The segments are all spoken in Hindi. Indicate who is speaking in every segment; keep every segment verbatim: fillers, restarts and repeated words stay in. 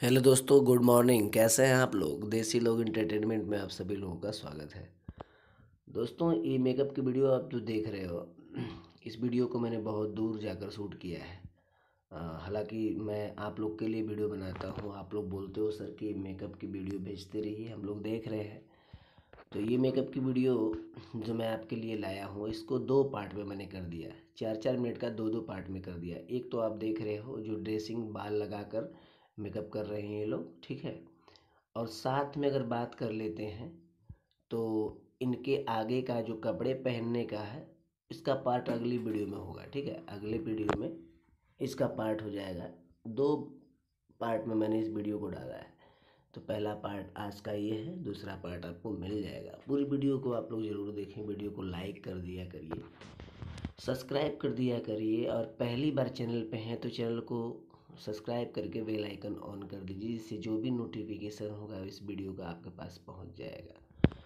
Speaker 1: हेलो दोस्तों, गुड मॉर्निंग। कैसे हैं आप लोग? देसी लोग एंटरटेनमेंट में आप सभी लोगों का स्वागत है। दोस्तों, ये मेकअप की वीडियो आप जो देख रहे हो, इस वीडियो को मैंने बहुत दूर जाकर शूट किया है। अ, हालांकि मैं आप लोग के लिए वीडियो बनाता हूँ। आप लोग बोलते हो सर कि मेकअप की वीडियो भेजते रहिए, हम लोग देख रहे हैं। तो ये मेकअप की वीडियो जो मैं आपके लिए लाया हूँ, इसको दो पार्ट में मैंने कर दिया है। चार चार मिनट का दो दो पार्ट में कर दिया। एक तो आप देख रहे हो जो ड्रेसिंग बाल लगाकर मेकअप कर रहे हैं ये लोग, ठीक है। और साथ में अगर बात कर लेते हैं तो इनके आगे का जो कपड़े पहनने का है, इसका पार्ट अगली वीडियो में होगा, ठीक है। अगले वीडियो में इसका पार्ट हो जाएगा। दो पार्ट में मैंने इस वीडियो को डाला है। तो पहला पार्ट आज का ये है, दूसरा पार्ट आपको मिल जाएगा। पूरी वीडियो को आप लोग ज़रूर देखें। वीडियो को लाइक कर दिया करिए, सब्सक्राइब कर दिया करिए, और पहली बार चैनल पे हैं तो चैनल को सब्सक्राइब करके बेल आइकन ऑन कर दीजिए, जिससे जो भी नोटिफिकेशन होगा इस वीडियो का आपके पास पहुंच जाएगा।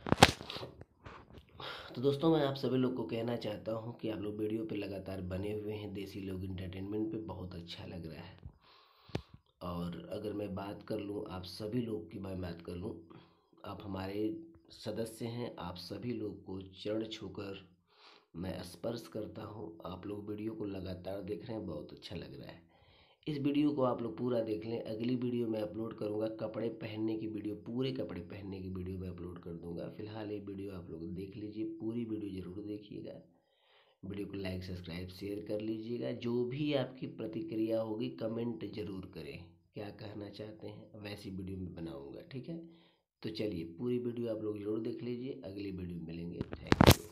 Speaker 1: तो दोस्तों, मैं आप सभी लोग को कहना चाहता हूं कि आप लोग वीडियो पे लगातार बने हुए हैं। देसी लोग एंटरटेनमेंट पे बहुत अच्छा लग रहा है। और अगर मैं बात कर लूँ, आप सभी लोग की मैं बात कर लूँ, आप हमारे सदस्य हैं। आप सभी लोग को चरण छूकर मैं स्पर्श करता हूँ। आप लोग वीडियो को लगातार देख रहे हैं, बहुत अच्छा लग रहा है। इस वीडियो को आप लोग पूरा देख लें। अगली वीडियो मैं अपलोड करूँगा कपड़े पहनने की वीडियो, पूरे कपड़े पहनने की वीडियो मैं अपलोड कर दूँगा। फिलहाल ये वीडियो आप लोग देख लीजिए, पूरी वीडियो ज़रूर देखिएगा। वीडियो को लाइक सब्सक्राइब शेयर कर लीजिएगा। जो भी आपकी प्रतिक्रिया होगी कमेंट ज़रूर करें, क्या कहना चाहते हैं, वैसी वीडियो मैं बनाऊँगा, ठीक है। तो चलिए, पूरी वीडियो आप लोग ज़रूर देख लीजिए। अगली वीडियो में मिलेंगे। Thank you.